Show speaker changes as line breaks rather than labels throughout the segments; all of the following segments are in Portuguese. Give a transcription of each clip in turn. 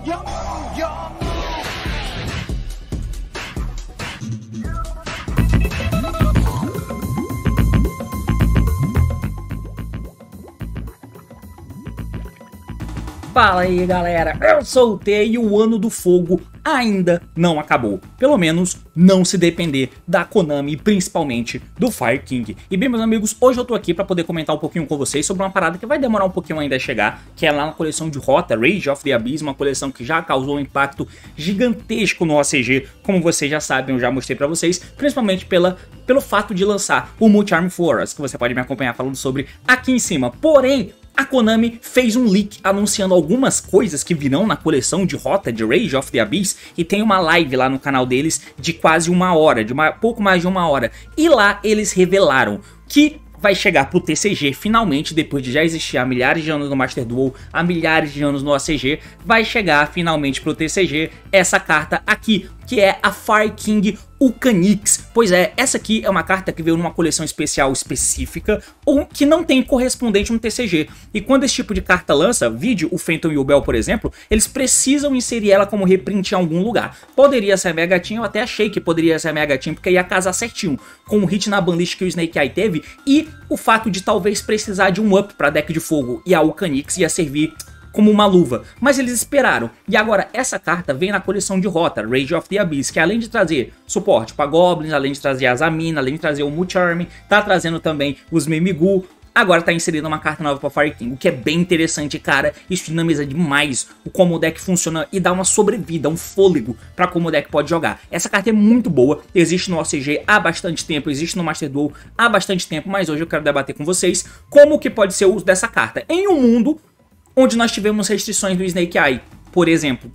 Fala aí galera, eu sou o T e o Ano do Fogo ainda não acabou. Pelo menos não se depender da Konami, principalmente do Fire King. E bem, meus amigos, hoje eu tô aqui pra poder comentar um pouquinho com vocês sobre uma parada que vai demorar um pouquinho ainda a chegar, que é lá na coleção de Rota, Rage of the Abyss, uma coleção que já causou um impacto gigantesco no OCG, como vocês já sabem, eu já mostrei pra vocês, principalmente pelo fato de lançar o Multi-Arm Floras, que você pode me acompanhar falando sobre aqui em cima. Porém, a Konami fez um leak anunciando algumas coisas que virão na coleção de Rota de Rage of the Abyss, e tem uma live lá no canal deles de quase uma hora, pouco mais de uma hora, e lá eles revelaram que vai chegar pro TCG finalmente, depois de já existir há milhares de anos no Master Duel, há milhares de anos no OCG, vai chegar finalmente pro TCG essa carta aqui, que é a Fire King Ucanix. Pois é, essa aqui é uma carta que veio numa coleção especial específica, ou que não tem correspondente no TCG. E quando esse tipo de carta lança, vídeo o Phantom e o Bell, por exemplo, eles precisam inserir ela como reprint em algum lugar. Poderia ser a minha gatinha, eu até achei que poderia ser a minha gatinha, porque ia casar certinho com o hit na banlist que o Snake Eye teve, e o fato de talvez precisar de um up para deck de fogo, e a Ucanix ia servir como uma luva, mas eles esperaram. E agora essa carta vem na coleção de Rota, Rage of the Abyss, que além de trazer suporte para Goblins, além de trazer a Zamina, além de trazer o Multi-Arm, tá trazendo também os Mimigu. Agora tá inserindo uma carta nova para Fire King, o que é bem interessante, cara. Isso dinamiza demais o como o deck funciona e dá uma sobrevida, um fôlego para como o deck pode jogar. Essa carta é muito boa, existe no OCG há bastante tempo, existe no Master Duel há bastante tempo, mas hoje eu quero debater com vocês como que pode ser o uso dessa carta em um mundo onde nós tivemos restrições do Snake Eye, por exemplo,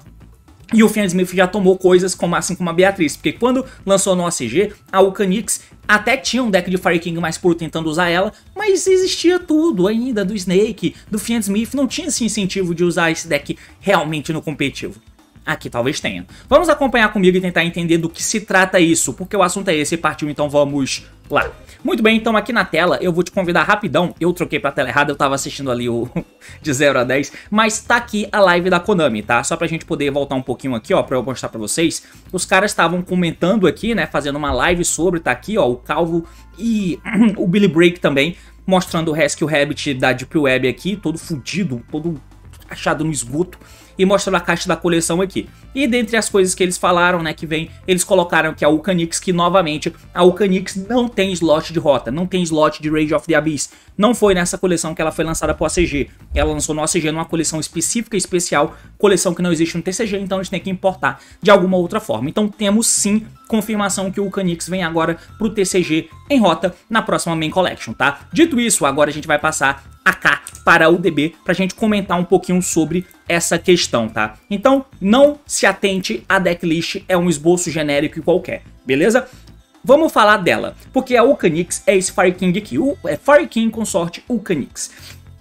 e o Fiend Smith já tomou coisas assim como a Beatriz, porque quando lançou no OCG, a Ucanix até tinha um deck de Fire King mais puro tentando usar ela, mas existia tudo ainda do Snake, do Fiend Smith, não tinha esse incentivo de usar esse deck realmente no competitivo. Aqui talvez tenha. Vamos acompanhar comigo e tentar entender do que se trata isso, porque o assunto é esse e partiu, então vamos lá. Muito bem, então aqui na tela eu vou te convidar rapidão, eu troquei pra tela errada, eu tava assistindo ali o de 0 a 10, mas tá aqui a live da Konami, tá? Só pra gente poder voltar um pouquinho aqui, ó, pra eu mostrar pra vocês. Os caras estavam comentando aqui, né, fazendo uma live sobre, tá aqui, ó, o Calvo e o Billy Break também, mostrando o Rescue Rabbit da Deep Web aqui, todo fudido, todo achado no esgoto, e mostrando a caixa da coleção aqui. E dentre as coisas que eles falaram, né, que vem, eles colocaram que a Ucanix, que novamente, a Ucanix não tem slot de Rota, não tem slot de Rage of the Abyss. Não foi nessa coleção que ela foi lançada pro OCG. Ela lançou no OCG numa coleção específica e especial, coleção que não existe no TCG, então a gente tem que importar de alguma outra forma. Então temos sim confirmação que o Ucanix vem agora pro TCG em Rota na próxima Main Collection, tá? Dito isso, agora a gente vai passar a cá para o DB pra gente comentar um pouquinho sobre essa questão, tá? Então não se atente à decklist, é um esboço genérico e qualquer, beleza? Vamos falar dela, porque a Ucanix é esse Fire King aqui, é Fire King Consorte Ucanix.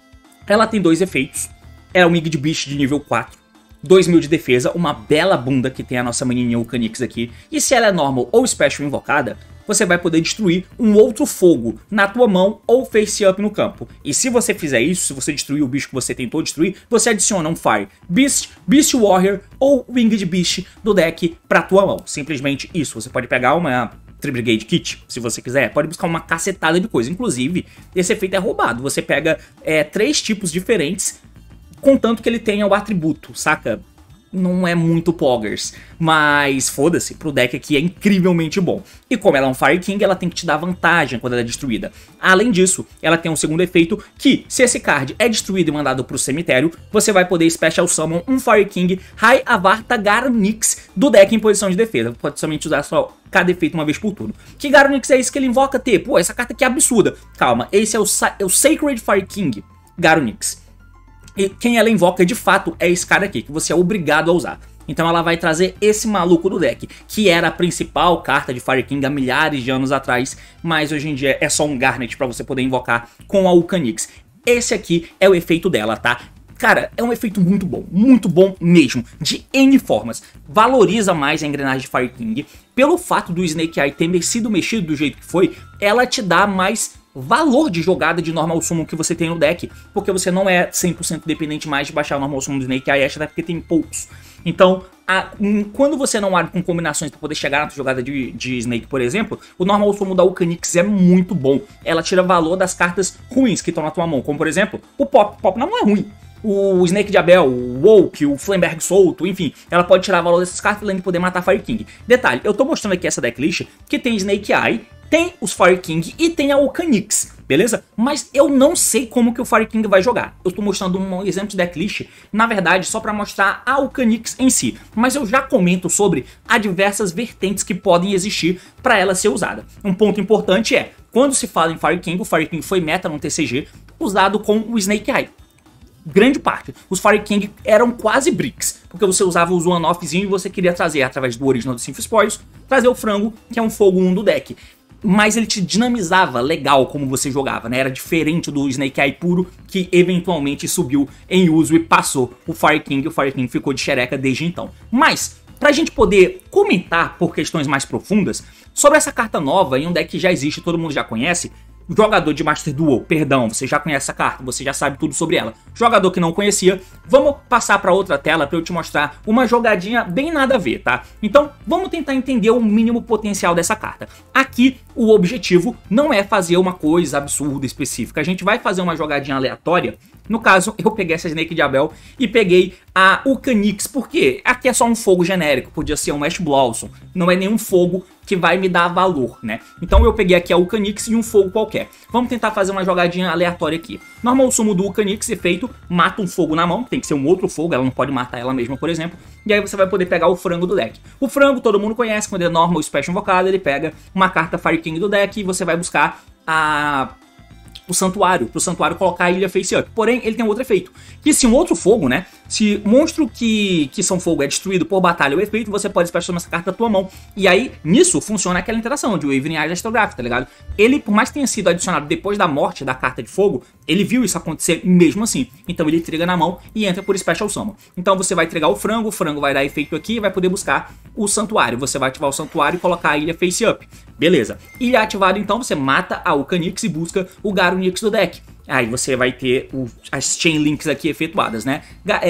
Ela tem dois efeitos, é um Winged Beast de nível 4, 2000 de defesa, uma bela bunda que tem a nossa menininha Ucanix aqui, e se ela é normal ou special invocada, você vai poder destruir um outro fogo na tua mão ou face up no campo. E se você fizer isso, se você destruir o bicho que você tentou destruir, você adiciona um Fire Beast, Beast Warrior ou Winged Beast do deck pra tua mão. Simplesmente isso. Você pode pegar uma Tri-Brigade Kit, se você quiser, pode buscar uma cacetada de coisa. Inclusive, esse efeito é roubado. Você pega 3 tipos diferentes, contanto que ele tenha o atributo, saca? Não é muito poggers, mas foda-se, pro deck aqui é incrivelmente bom. E como ela é um Fire King, ela tem que te dar vantagem quando ela é destruída. Além disso, ela tem um segundo efeito que, se esse card é destruído e mandado pro cemitério, você vai poder Special Summon um Fire King High Avarta Garonix do deck em posição de defesa. Pode somente usar só cada efeito uma vez por turno. Que Garonix é isso que ele invoca ter? Pô, essa carta aqui é absurda. Calma, esse é o Sacred Fire King Garonix. E quem ela invoca de fato é esse cara aqui, que você é obrigado a usar. Então ela vai trazer esse maluco do deck, que era a principal carta de Fire King há milhares de anos atrás, mas hoje em dia é só um Garnet pra você poder invocar com a Ucanix. Esse aqui é o efeito dela, tá? Cara, é um efeito muito bom mesmo, de N formas. Valoriza mais a engrenagem de Fire King. Pelo fato do Snake Eye ter sido mexido do jeito que foi, ela te dá mais valor de jogada de Normal Summon que você tem no deck, porque você não é 100% dependente mais de baixar o Normal Summon do Snake Eye Ash, até porque tem poucos. Então, quando você não abre com combinações para poder chegar na jogada de Snake, por exemplo, o Normal Summon da Ulcanix é muito bom. Ela tira valor das cartas ruins que estão na tua mão, como por exemplo, o Pop. O Pop não é ruim. O Snake de Abel, o Woke, o Flamberg solto, enfim, ela pode tirar valor dessas cartas além de poder matar Fire King. Detalhe, eu tô mostrando aqui essa decklist que tem Snake Eye, tem os Fire King e tem a Ulcanix, beleza? Mas eu não sei como que o Fire King vai jogar. Eu tô mostrando um exemplo de decklist, na verdade, só pra mostrar a Ulcanix em si. Mas eu já comento sobre as diversas vertentes que podem existir pra ela ser usada. Um ponto importante é, quando se fala em Fire King, o Fire King foi meta no TCG, usado com o Snake Eye. Grande parte. Os Fire King eram quase bricks, porque você usava os one-offzinho e você queria trazer, através do original do Symphony Spoils, trazer o frango, que é um fogo 1 do deck. Mas ele te dinamizava legal como você jogava, né? Era diferente do Snake Eye puro, que eventualmente subiu em uso e passou o Fire King ficou de xereca desde então. Mas, pra gente poder comentar por questões mais profundas, sobre essa carta nova, em um deck que já existe, todo mundo já conhece, jogador de Master Duel, perdão, você já conhece essa carta, você já sabe tudo sobre ela. Jogador que não conhecia, vamos passar para outra tela para eu te mostrar uma jogadinha bem nada a ver, tá? Então, vamos tentar entender o mínimo potencial dessa carta. Aqui, o objetivo não é fazer uma coisa absurda, específica. A gente vai fazer uma jogadinha aleatória. No caso, eu peguei essa Snake de Abel e peguei a Ulcanix, porque aqui é só um fogo genérico, podia ser um Ash Blossom, não é nenhum fogo que vai me dar valor, né? Então eu peguei aqui a Ulcanix e um fogo qualquer. Vamos tentar fazer uma jogadinha aleatória aqui. Normal Summon do Ulcanix, efeito, mata um fogo na mão, tem que ser um outro fogo, ela não pode matar ela mesma, por exemplo, e aí você vai poder pegar o frango do deck. O frango todo mundo conhece, quando é Normal Special invocado, ele pega uma carta Fire King do deck e você vai buscar o santuário, pro santuário colocar a ilha face up. Porém, ele tem um outro efeito, que se um outro fogo, né, se monstro que são fogo é destruído por batalha ou efeito, você pode special essa carta da tua mão. E aí, nisso, funciona aquela interação de Wavering Eyes Astrograph, tá ligado? Ele, por mais que tenha sido adicionado depois da morte da carta de fogo, ele viu isso acontecer mesmo assim. Então ele triga na mão e entra por Special Summon. Então você vai trigar o frango vai dar efeito aqui e vai poder buscar o santuário. Você vai ativar o santuário e colocar a ilha face up. Beleza. Ilha ativada, então, você mata a Ulcanix e busca o Garunix do deck. Aí você vai ter as Chain Links aqui efetuadas, né?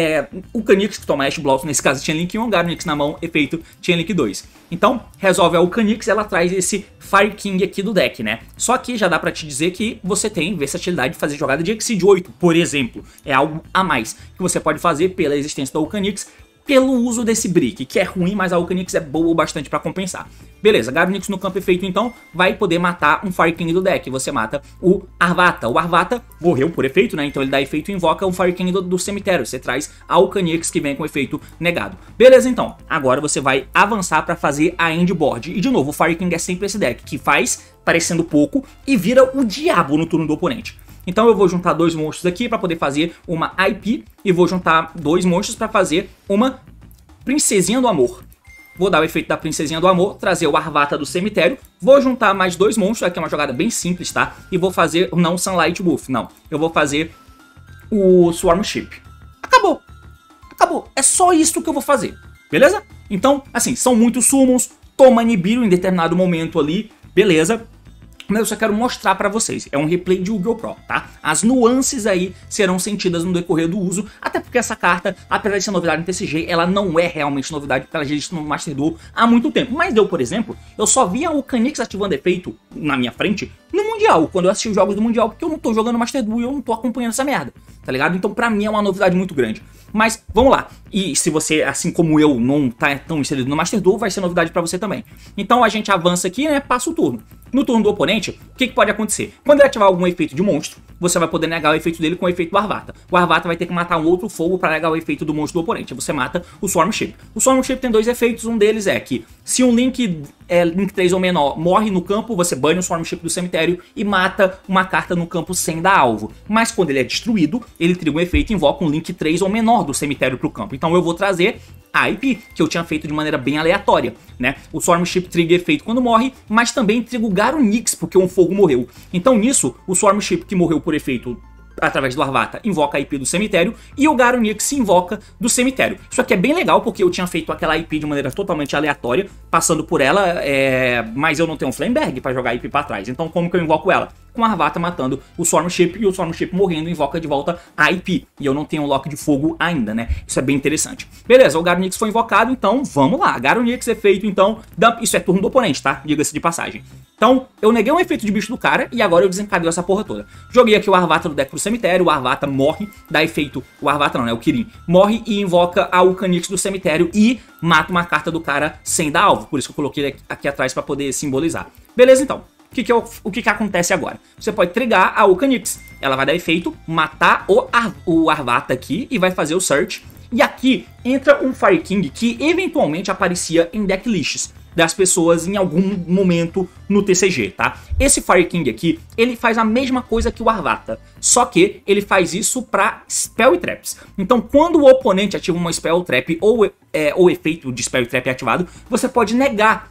O Ulcanix, que toma Ash Blossom, nesse caso Chain Link 1, Garunix na mão, efeito Chain Link 2. Então, resolve a Ulcanix, ela traz esse Fire King aqui do deck, né? Só que já dá pra te dizer que você tem versatilidade de fazer jogada de Exceed 8, por exemplo. É algo a mais que você pode fazer pela existência da Ulcanix, pelo uso desse brick, que é ruim, mas a Ulcanix é boa o bastante pra compensar. Beleza, Garunix no campo efeito, então, vai poder matar um Fire King do deck. Você mata o Arvata. O Arvata morreu por efeito, né? Então ele dá efeito e invoca um Fire King do cemitério. Você traz a Ulcanix que vem com efeito negado. Beleza, então. Agora você vai avançar pra fazer a end board. E de novo, o Fire King é sempre esse deck, que faz parecendo pouco e vira o diabo no turno do oponente. Então eu vou juntar dois monstros aqui para poder fazer uma IP e vou juntar dois monstros para fazer uma Princesinha do Amor. Vou dar o efeito da Princesinha do Amor, trazer o Arvata do cemitério, vou juntar mais dois monstros, aqui é uma jogada bem simples, tá? E vou fazer, não o Sunlight Buff, não. Eu vou fazer o Swarm Ship. Acabou. Acabou. É só isso que eu vou fazer, beleza? Então, assim, são muitos summons, toma Nibiru em determinado momento ali, beleza? Mas eu só quero mostrar pra vocês, é um replay de Yu-Gi-Oh! Pro, tá? As nuances aí serão sentidas no decorrer do uso, até porque essa carta, apesar de ser novidade no TCG, ela não é realmente novidade, porque ela já existe no Master Duel há muito tempo. Mas eu, por exemplo, eu só via o Ulcanix ativando efeito na minha frente no Mundial, quando eu assisti os jogos do Mundial, porque eu não tô jogando Master Duel e eu não tô acompanhando essa merda, tá ligado? Então pra mim é uma novidade muito grande. Mas vamos lá, e se você, assim como eu, não tá tão inserido no Master Duel, vai ser novidade pra você também. Então a gente avança aqui, né, passa o turno. No turno do oponente, o que pode acontecer? Quando ele ativar algum efeito de monstro, você vai poder negar o efeito dele com o efeito do Arvata. O Arvata vai ter que matar um outro fogo para negar o efeito do monstro do oponente. Você mata o Swarm Ship. O Swarm Ship tem dois efeitos, um deles é que se um Link 3 ou menor morre no campo, você banha o Swarm Ship do cemitério e mata uma carta no campo sem dar alvo. Mas quando ele é destruído, ele triga um efeito e invoca um Link 3 ou menor do cemitério para o campo. Então eu vou trazer a IP, que eu tinha feito de maneira bem aleatória, né? O Swarm Ship triga efeito quando morre, mas também triga o Garunix, porque um fogo morreu. Então nisso, o Swarm Ship que morreu por efeito através do Arvata invoca a IP do cemitério e o Garunix se invoca do cemitério. Isso aqui é bem legal porque eu tinha feito aquela IP de maneira totalmente aleatória, passando por ela, mas eu não tenho um Flamberg para jogar a IP para trás. Então como que eu invoco ela? com a Arvata matando o Swarm Ship e o Swarm Ship morrendo invoca de volta a IP. E eu não tenho um lock de fogo ainda, né? Isso é bem interessante. Beleza, o Garonix foi invocado, então vamos lá. Garonix efeito, então, isso é turno do oponente, tá? Diga-se de passagem. Então, eu neguei um efeito de bicho do cara e agora eu desencadei essa porra toda. Joguei aqui o Arvata do deck pro cemitério, o Arvata morre, dá efeito, o Arvata não, né, o Kirin, morre e invoca a Vulcanix do cemitério e mata uma carta do cara sem dar alvo, por isso que eu coloquei ele aqui atrás pra poder simbolizar. Beleza, então. O que acontece agora? Você pode trigar a Vulcanix, ela vai dar efeito, matar o Arvata aqui e vai fazer o search. E aqui entra um Fire King que eventualmente aparecia em decklists das pessoas em algum momento no TCG, tá? Esse Fire King aqui, ele faz a mesma coisa que o Arvata, só que ele faz isso pra Spell e Traps. Então, quando o oponente ativa uma Spell Trap ou o efeito de Spell Trap é ativado, você pode negar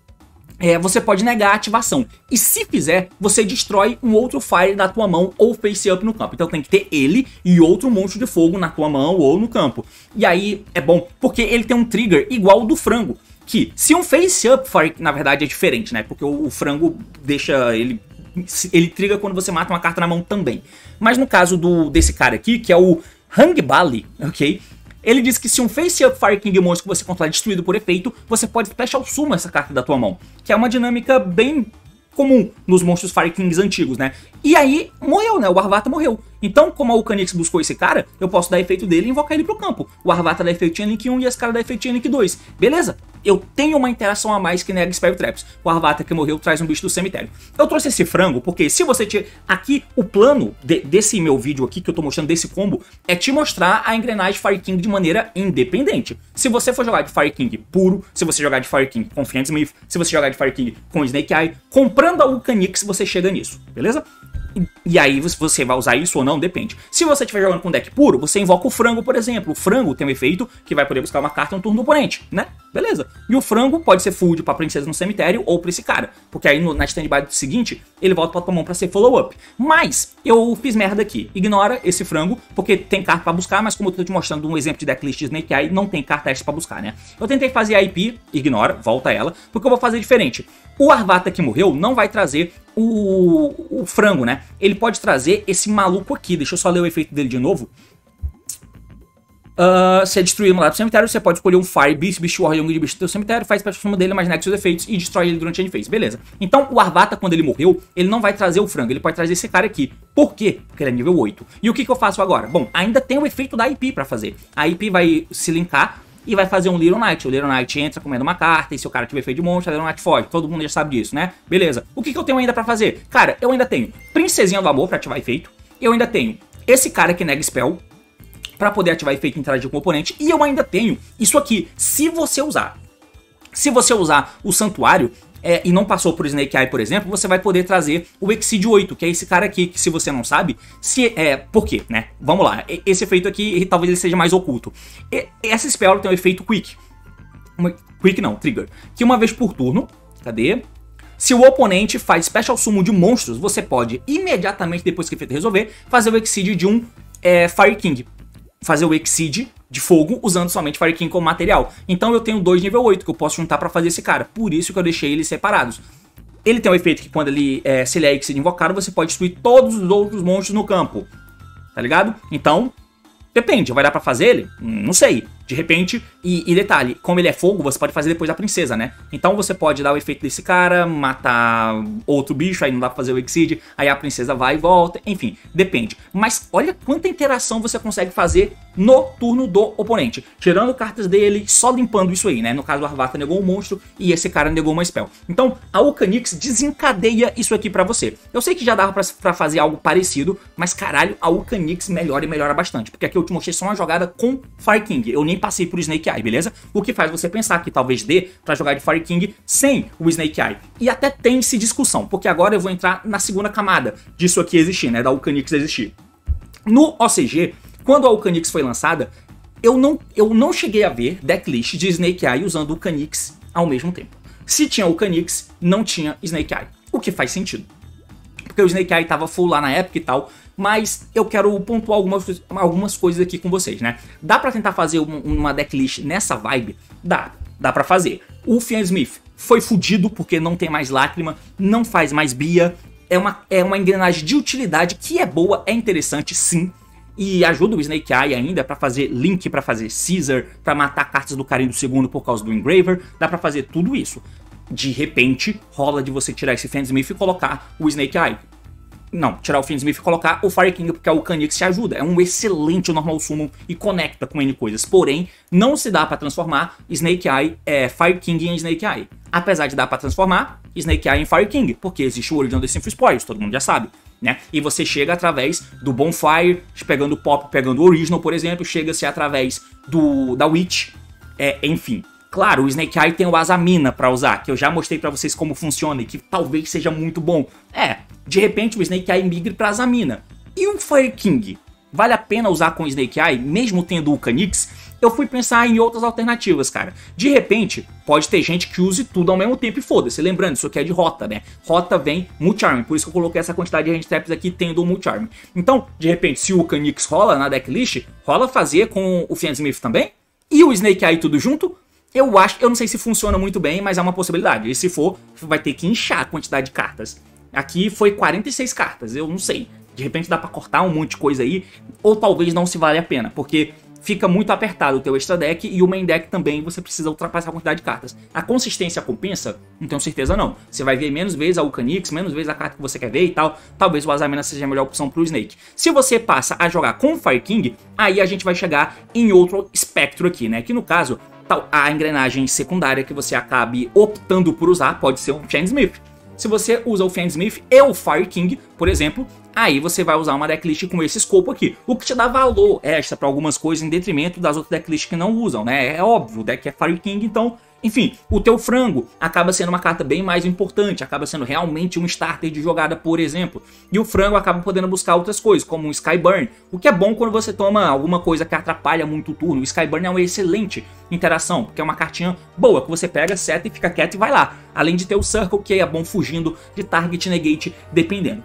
a ativação. E se fizer, você destrói um outro Fire da tua mão ou face up no campo. Então tem que ter ele e outro monstro de fogo na tua mão ou no campo. E aí é bom, porque ele tem um trigger igual ao do frango. Que se um face up Fire, na verdade é diferente, né? Porque o frango deixa ele triga quando você mata uma carta na mão também. Mas no caso desse cara aqui, que é o Hangbali, ok? Ele diz que se um Face Up Fire King monstro que você controla é destruído por efeito, você pode Special Summon essa carta da tua mão. Que é uma dinâmica bem comum nos monstros Fire Kings antigos, né? E aí, morreu, né? O Arvata morreu. Então, como a Vulcanix buscou esse cara, eu posso dar efeito dele e invocar ele pro campo. O Arvata dá efeito em Link 1 e esse cara dá efeito em Link 2. Beleza? Eu tenho uma interação a mais que nega Spell Traps. O Arvata que morreu traz um bicho do cemitério. Eu trouxe esse frango porque se você tiver... Aqui, o plano desse meu vídeo aqui, que eu tô mostrando desse combo, é te mostrar a engrenagem Fire King de maneira independente. Se você for jogar de Fire King puro, se você jogar de Fire King com Fiend Smith, se você jogar de Fire King com Snake Eye, comprando a Vulcanix, você chega nisso, beleza? E aí, se você vai usar isso ou não, depende. Se você estiver jogando com deck puro, você invoca o frango, por exemplo. O frango tem um efeito que vai poder buscar uma carta no turno do oponente, né? Beleza. E o frango pode ser food pra princesa no cemitério ou pra esse cara. Porque aí na standby seguinte, ele volta pra tua mão pra ser follow-up. Mas, eu fiz merda aqui. Ignora esse frango, porque tem carta pra buscar, mas como eu tô te mostrando um exemplo de decklist Snake Eye, não tem carta extra pra buscar, né? Eu tentei fazer a IP, ignora, volta ela, porque eu vou fazer diferente. O Arvata que morreu não vai trazer o frango, né? Ele pode trazer esse maluco aqui. Deixa eu só ler o efeito dele de novo. Se é destruído no lado do cemitério, você pode escolher um Fire Beast, Beast Warrior de bicho do teu cemitério, faz special summon dele, mas nega seus efeitos e destrói ele durante a end phase. Beleza. Então o Arvata, quando ele morreu, ele não vai trazer o frango, ele pode trazer esse cara aqui. Por quê? Porque ele é nível 8. E o que eu faço agora? Bom, ainda tem o efeito da IP pra fazer. A IP vai se linkar e vai fazer um Little Knight. O Little Knight entra comendo uma carta, e se o cara tiver efeito de monstro, o Little Knight foge. Todo mundo já sabe disso, né? Beleza. O que eu tenho ainda pra fazer? Cara, eu ainda tenho Princesinha do Amor pra ativar efeito. Eu ainda tenho esse cara que nega spell pra poder ativar efeito e interagir com o oponente. E eu ainda tenho isso aqui. Se você usar o Santuário e não passou por Snake Eye, por exemplo, você vai poder trazer o Exceed 8, que é esse cara aqui, que se você não sabe, por quê, né? Vamos lá, esse efeito aqui, talvez ele seja mais oculto. Essa spell tem o efeito Quick. Quick não, Trigger. Que uma vez por turno, cadê? Se o oponente faz Special Summon de monstros, você pode, imediatamente depois que o efeito resolver, fazer o Exceed de um Fire King. Fazer o Exceed de fogo usando somente Fire King como material. Então eu tenho dois nível 8 que eu posso juntar pra fazer esse cara. Por isso que eu deixei eles separados. Ele tem um efeito que quando se ele é Exceed invocado, você pode destruir todos os outros monstros no campo. Tá ligado? Então, depende. Vai dar pra fazer ele? Não sei. De repente, e detalhe, como ele é fogo, você pode fazer depois da princesa, né? Então você pode dar o efeito desse cara, matar outro bicho, aí não dá pra fazer o Exceed, aí a princesa vai e volta, enfim, depende. Mas olha quanta interação você consegue fazer no turno do oponente. Tirando cartas dele, só limpando isso aí, né? No caso, o Arvata negou um monstro e esse cara negou uma spell. Então, a Vulcanix desencadeia isso aqui pra você. Eu sei que já dava pra fazer algo parecido, mas caralho, a Vulcanix melhora e melhora bastante. Porque aqui eu te mostrei só uma jogada com Fire King. Eu nem passei por Snake Eye, beleza? O que faz você pensar que talvez dê pra jogar de Fire King sem o Snake Eye. E até tem-se discussão, porque agora eu vou entrar na segunda camada disso aqui existir, né? Da Vulcanix existir. No OCG, quando a Vulcanix foi lançada, eu não cheguei a ver decklist de Snake Eye usando o Vulcanix ao mesmo tempo. Se tinha Vulcanix, não tinha Snake Eye. O que faz sentido. Porque o Snake Eye tava full lá na época e tal, mas eu quero pontuar algumas coisas aqui com vocês, né? Dá pra tentar fazer uma decklist nessa vibe? Dá pra fazer. O Fiend Smith foi fudido porque não tem mais lágrima, não faz mais Bia, é uma engrenagem de utilidade que é boa, é interessante sim. E ajuda o Snake Eye ainda pra fazer Link, pra fazer Caesar, pra matar cartas do Carinho do Segundo por causa do Engraver. Dá pra fazer tudo isso. De repente, rola de você tirar esse Fiendsmith e colocar o Snake Eye. Não, tirar o Fiendsmith e colocar o Fire King, porque o Canix te ajuda. É um excelente Normal Summon e conecta com N coisas. Porém, não se dá pra transformar Snake Eye, Fire King em Snake Eye. Apesar de dar pra transformar Snake Eye em Fire King, porque existe o Origin of the Sinful Spoils, todo mundo já sabe. Né? E você chega através do Bonfire, pegando o Pop, pegando o Original, por exemplo, chega-se através da Witch, enfim. Claro, o Snake Eye tem o Asamina pra usar, que eu já mostrei pra vocês como funciona e que talvez seja muito bom. De repente o Snake Eye migre pra Asamina. E o Fire King? Vale a pena usar com o Snake Eye, mesmo tendo o Canix? Eu fui pensar em outras alternativas, cara. De repente, pode ter gente que use tudo ao mesmo tempo e foda-se. Lembrando, isso aqui é de rota, né? Rota vem Multi-Charm, por isso que eu coloquei essa quantidade de Hand Traps aqui tendo o Multi-Charm. Então, de repente, se o Canix rola na decklist, rola fazer com o Fiendsmith também? E o Snake Eye tudo junto? Eu não sei se funciona muito bem, mas é uma possibilidade. E se for, vai ter que inchar a quantidade de cartas. Aqui foi 46 cartas, eu não sei. De repente dá pra cortar um monte de coisa aí, ou talvez não se vale a pena, porque fica muito apertado o teu extra deck e o main deck também você precisa ultrapassar a quantidade de cartas. A consistência compensa? Não tenho certeza não. Você vai ver menos vezes a Ulcanix, menos vezes a carta que você quer ver e tal. Talvez o Asamina seja a melhor opção pro Snake. Se você passa a jogar com o Fire King, aí a gente vai chegar em outro espectro aqui, né? Que no caso, a engrenagem secundária que você acabe optando por usar pode ser um Fiendsmith. Se você usa o Fiendsmith e o Fire King, por exemplo, aí você vai usar uma decklist com esse escopo aqui. O que te dá valor extra para algumas coisas em detrimento das outras decklists que não usam, né? É óbvio, o deck é Fire King, então... Enfim, o teu frango acaba sendo uma carta bem mais importante, acaba sendo realmente um starter de jogada, por exemplo. E o frango acaba podendo buscar outras coisas, como um Skyburn, o que é bom quando você toma alguma coisa que atrapalha muito o turno. O Skyburn é uma excelente interação, porque é uma cartinha boa, que você pega, seta e fica quieto e vai lá. Além de ter o Circle, que é bom fugindo de Target Negate, dependendo.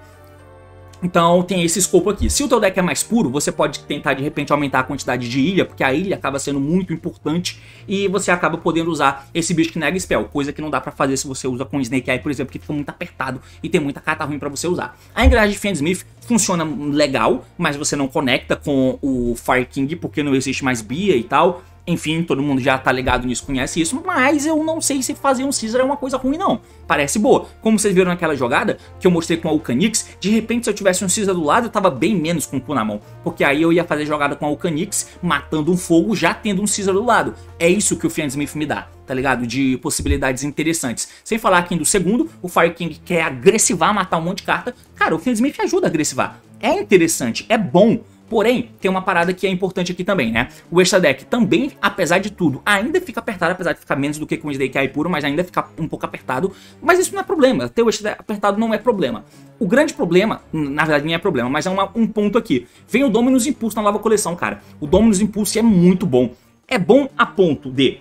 Então tem esse escopo aqui. Se o teu deck é mais puro, você pode tentar de repente aumentar a quantidade de ilha, porque a ilha acaba sendo muito importante e você acaba podendo usar esse bicho que nega spell, coisa que não dá pra fazer se você usa com Snake Eye, por exemplo, que fica muito apertado e tem muita carta ruim pra você usar. A engrenagem de Fiendsmith funciona legal, mas você não conecta com o Fire King porque não existe mais Bia e tal. Enfim, todo mundo já tá ligado nisso, conhece isso, mas eu não sei se fazer um Caesar é uma coisa ruim não. Parece boa. Como vocês viram naquela jogada que eu mostrei com a Ulcanix, de repente se eu tivesse um Caesar do lado eu tava bem menos com o cu na mão, porque aí eu ia fazer jogada com a Ulcanix, matando um fogo já tendo um Caesar do lado. É isso que o Fiendsmith me dá, tá ligado? De possibilidades interessantes. Sem falar aqui do segundo, o Fire King quer agressivar, matar um monte de carta. Cara, o Fiendsmith ajuda a agressivar. É interessante, é bom. Porém, tem uma parada que é importante aqui também, né? O extra deck também, apesar de tudo, ainda fica apertado, apesar de ficar menos do que com o Snake Eye puro, mas ainda fica um pouco apertado. Mas isso não é problema, ter o extra deck apertado não é problema. O grande problema, na verdade nem é problema, mas é um ponto aqui. Vem o Dominus Impulse na nova coleção, cara. O Dominus Impulse é muito bom. É bom a ponto de...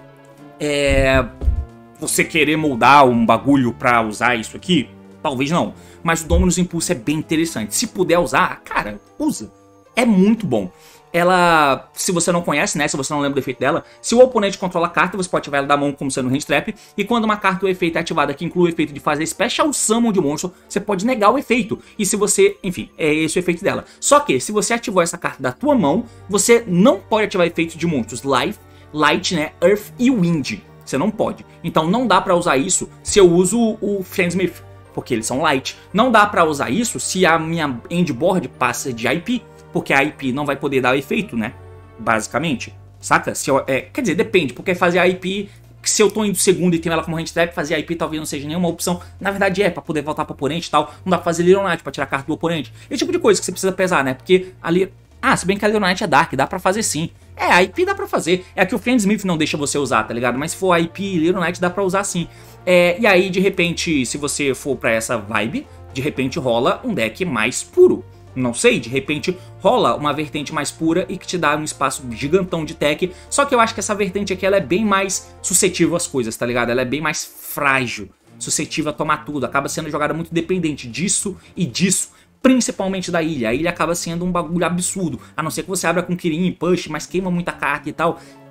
você querer moldar um bagulho pra usar isso aqui? Talvez não. Mas o Dominus Impulse é bem interessante. Se puder usar, cara, usa. É muito bom. Ela, se você não conhece, né, se você não lembra do efeito dela, se o oponente controla a carta, você pode ativar ela da mão como sendo um hand trap, e quando uma carta ou efeito é ativada que inclui o efeito de fazer Special Summon de monstro, você pode negar o efeito. E se você, enfim, é esse o efeito dela. Só que, se você ativou essa carta da tua mão, você não pode ativar efeitos de monstros Life, Light, né, Earth e Wind. Você não pode. Então não dá pra usar isso se eu uso o Fiendsmith, porque eles são Light. Não dá pra usar isso se a minha endboard passa de IP, porque a IP não vai poder dar efeito, né? Basicamente. Saca? Se eu, quer dizer, depende, porque fazer a IP, se eu tô indo segundo e tenho ela como hand trap, fazer a IP talvez não seja nenhuma opção. Na verdade pra poder voltar pro oponente e tal. Não dá pra fazer Little Knight pra tirar a carta do oponente. Esse tipo de coisa que você precisa pesar, né? Porque ali... se bem que a Little Knight é Dark, dá pra fazer sim. A IP dá pra fazer. É que o Fiendsmith não deixa você usar, tá ligado? Mas se for a IP e Little Knight dá pra usar sim. E aí, de repente, se você for pra essa vibe, de repente rola um deck mais puro. Não sei, de repente rola uma vertente mais pura e que te dá um espaço gigantão de tech. Só que eu acho que essa vertente aqui ela é bem mais suscetível às coisas, tá ligado? Ela é bem mais frágil, suscetível a tomar tudo. Acaba sendo jogada muito dependente disso e disso, principalmente da ilha. A ilha acaba sendo um bagulho absurdo. A não ser que você abra com Kirin e Push, mas queima muita carta e tal.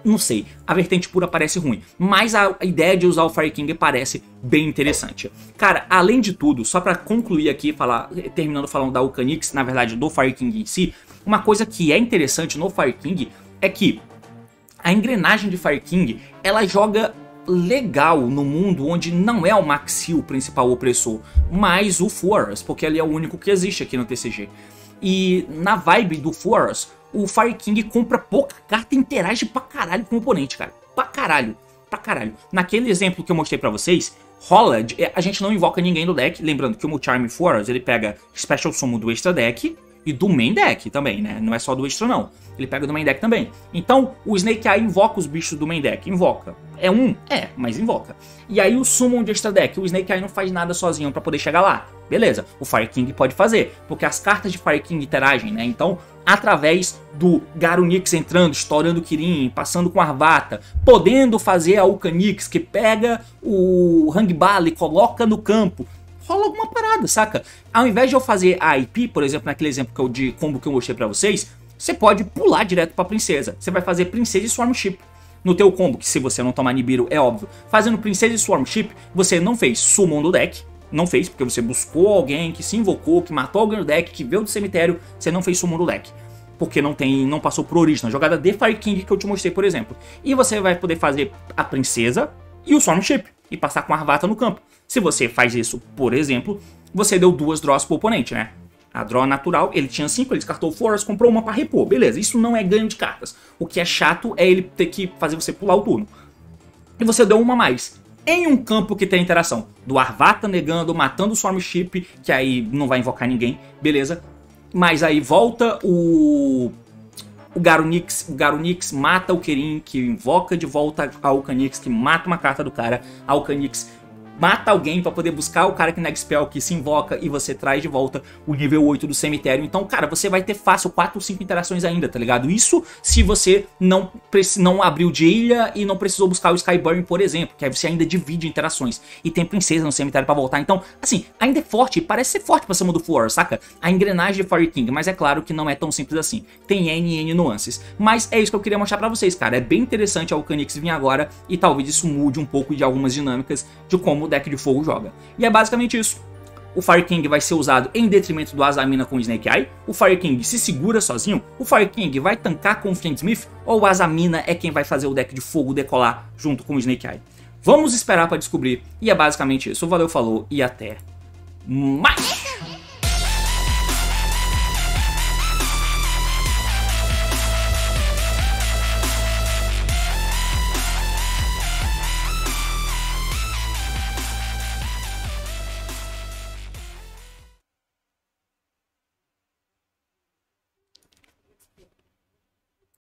não sei, a vertente pura parece ruim, mas a ideia de usar o Fire King parece bem interessante. Cara, além de tudo, só pra concluir aqui, terminando falando da Vulcanix, na verdade do Fire King em si, uma coisa que é interessante no Fire King é que a engrenagem de Fire King, ela joga legal no mundo onde não é o Maxi o principal opressor, mas o Furus, porque ele é o único que existe aqui no TCG. E na vibe do Furus, o Fire King compra pouca carta e interage pra caralho com o oponente, cara. Pra caralho. Naquele exemplo que eu mostrei pra vocês, rola, a gente não invoca ninguém do deck, lembrando que o Multi-Arm Furus, ele pega Special Summon do extra deck e do main deck também, né? Não é só do extra não. Ele pega do main deck também. Então, o Snake Eye invoca os bichos do main deck. Invoca. É um? É, mas invoca. E aí o Summon de extra deck. O Snake Eye não faz nada sozinho pra poder chegar lá. Beleza. O Fire King pode fazer. Porque as cartas de Fire King interagem, né? Então, através do Garunix entrando, estourando o Kirin, passando com Arvata, podendo fazer a Vulcanix, que pega o Hangbala e coloca no campo, rola alguma parada, saca? Ao invés de eu fazer a IP, por exemplo, naquele exemplo de combo que eu mostrei pra vocês, você pode pular direto pra Princesa. Você vai fazer Princesa e Swarmship no teu combo, que se você não tomar Nibiru, é óbvio. Fazendo Princesa e Swarmship, você não fez Summon do deck, não fez, porque você buscou alguém que se invocou, que matou alguém no deck, que veio do cemitério, você não fez Summon do deck. Porque não passou pro Original, jogada de Fire King que eu te mostrei, por exemplo. E você vai poder fazer a Princesa e o Swarmship, e passar com a Arvata no campo. Se você faz isso, por exemplo, você deu 2 draws pro oponente, né? A draw natural, ele tinha 5, ele descartou o Force, comprou uma pra repor, beleza. Isso não é ganho de cartas. O que é chato é ele ter que fazer você pular o turno. E você deu uma a mais. Em um campo que tem interação do Arvata negando, matando o Swarmship, que aí não vai invocar ninguém, beleza. Mas aí volta o Garunix mata o Kirin, que invoca de volta a Vulcanix, que mata uma carta do cara. A Vulcanix mata alguém pra poder buscar o cara que nega spell, que se invoca, e você traz de volta o nível 8 do cemitério. Então, cara, você vai ter fácil 4 ou 5 interações ainda, tá ligado? Isso se você não abriu de ilha e não precisou buscar o Skyburn, por exemplo, que aí você ainda divide interações. E tem princesa no cemitério pra voltar. Então, assim, ainda é forte, parece ser forte pra cima do Furor, saca? A engrenagem de Fire King, mas é claro que não é tão simples assim. Tem N nuances. Mas é isso que eu queria mostrar pra vocês, cara. É bem interessante a Vulcanix vir agora e talvez isso mude um pouco de algumas dinâmicas de como o deck de fogo joga. E é basicamente isso. O Fire King vai ser usado em detrimento do Azamina com o Snake Eye. O Fire King se segura sozinho. O Fire King vai tancar com o Fiendsmith. Ou o Azamina é quem vai fazer o deck de fogo decolar junto com o Snake Eye. Vamos esperar para descobrir. E é basicamente isso. Valeu, falou e até mais!